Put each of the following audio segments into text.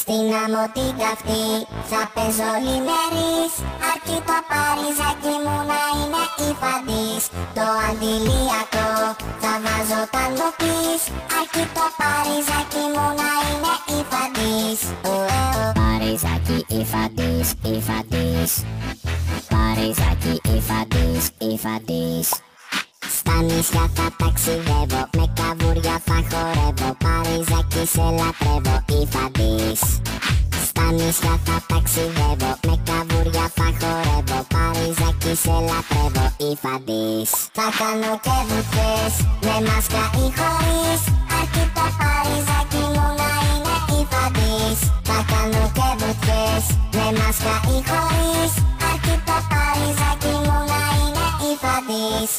Στην άμμο την καυτή θα παίζω ημέρης, αρκεί το παριζάκι μου να είναι η φαντής. Το αντιλιακό θα βάζω τα νοπής, αρκεί το παριζάκι μου να είναι η φαντής. Παριζάκι η φαντής, η φαντής. Παριζάκι η φαντής, η φαντής. Στα νησιά θα ταξιδεύω, με καβούρια θα χορεύω, παριζάκι σε λατρεύω, η φαντής. Στα νησιά θα ταξιδεύω, με καβούρια θα χορεύω, παριζάκι σε λατρεύω, η φαντής. Θα κάνω και βουτιές, με μάσκα ή χωρίς, αρκεί το παριζάκι μου να είναι η φαντής. Θα κάνω και βουτιές, με μάσκα ή χωρίς, αρκεί το παριζάκι μου να είναι η φαντής.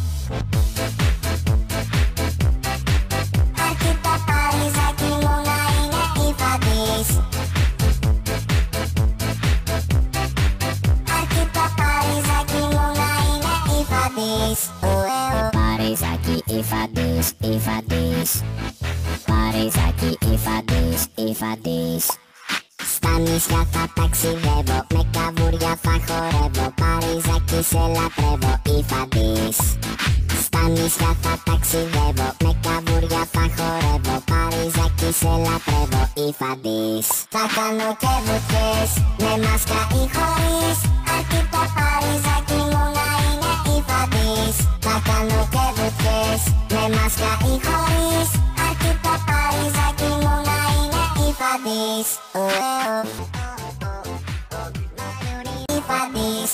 Αρκεί το παριζάκι μου να είναι η φαντής. Αρκεί το παριζάκι μου να είναι η φαντής. Παριζάκι η φαντής, η φαντής. Παριζάκι η φαντής, η φαντής. Στα νησιά θα ταξιδεύω, με καβούρια θα χορεύω, παριζάκι σε λατρεύω, η φαντής. Στα νησιά θα ταξιδεύω, με καβούρια θα χορεύω, παριζάκι σε λατρεύω, η φαντής. Θα κάνω και βουτιές, με μάσκα ή χωρίς, αρκεί το παριζάκι μου να είναι η φαντής. Θα κάνω και βουτιές, με μάσκα ή χωρίς, αρκεί το παριζάκι μου να είναι η φαντής. Η φαντής.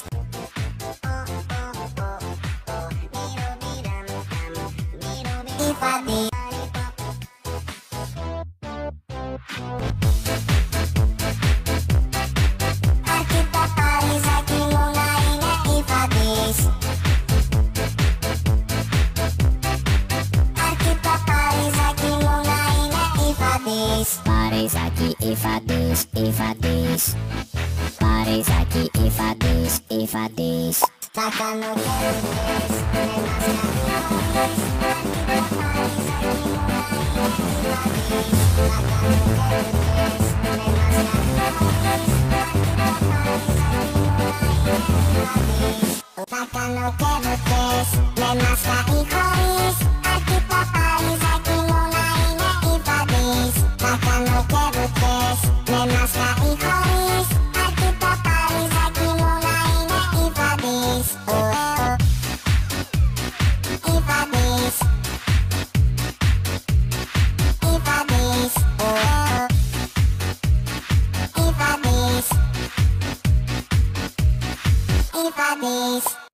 Η φαντής. Αρκεί το παριζάκι μου να είναι η φαντής. Αρκεί το παριζάκι μου να είναι η φαντής. Παριζάκι η φαντής, η φαντής. Παριζάκι η φαντής, η φαντής. Θα κάνω και βουτιές, με μάσκα ή χωρίς, αρκεί το παριζάκι μου να είναι η φαντής. Θα κάνω και βουτιές, με μάσκα ή χωρίς, αρκεί το παριζάκι μου να είναι η φαντής. Θα κάνω και βουτιές, με μάσκα ή χωρίς, αρκεί το παριζάκι μου να είναι η φαντής. Θα κάνω και βουτιές, με μάσκα ή χωρίς, αρκεί το παριζάκι μου να είναι η φαντής. Η φαντής. Η φαντής. Η φαντής. Η φαντής.